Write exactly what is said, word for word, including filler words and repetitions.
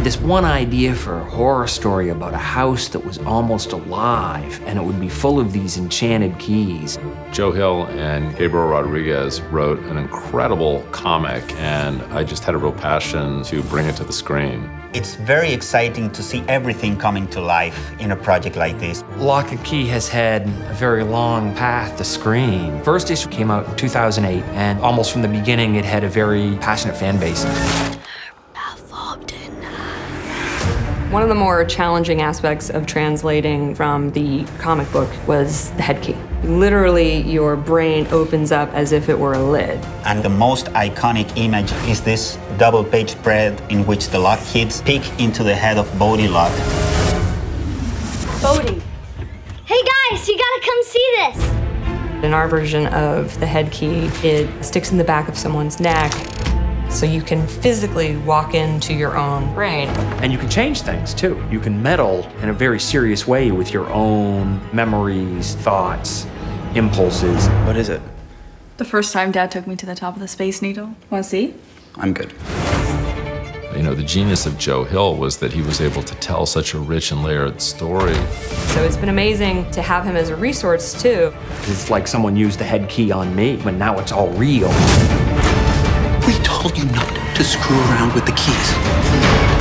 had this one idea for a horror story about a house that was almost alive, and it would be full of these enchanted keys. Joe Hill and Gabriel Rodriguez wrote an incredible comic, and I just had a real passion to bring it to the screen. It's very exciting to see everything coming to life in a project like this. Lock and Key has had a very long path to screen. First issue came out in two thousand eight, and almost from the beginning it had a very passionate fan base. One of the more challenging aspects of translating from the comic book was the head key. Literally, your brain opens up as if it were a lid. And the most iconic image is this double-page spread in which the lock kids peek into the head of Bodhi Lock. Bodhi. Hey guys, you gotta come see this. In our version of the head key, it sticks in the back of someone's neck, so you can physically walk into your own brain. And you can change things, too. You can meddle in a very serious way with your own memories, thoughts, impulses. What is it? The first time Dad took me to the top of the Space Needle. Want to see? I'm good. You know, the genius of Joe Hill was that he was able to tell such a rich and layered story. So it's been amazing to have him as a resource, too. It's like someone used the head key on me, but now it's all real. We told you not to screw around with the keys.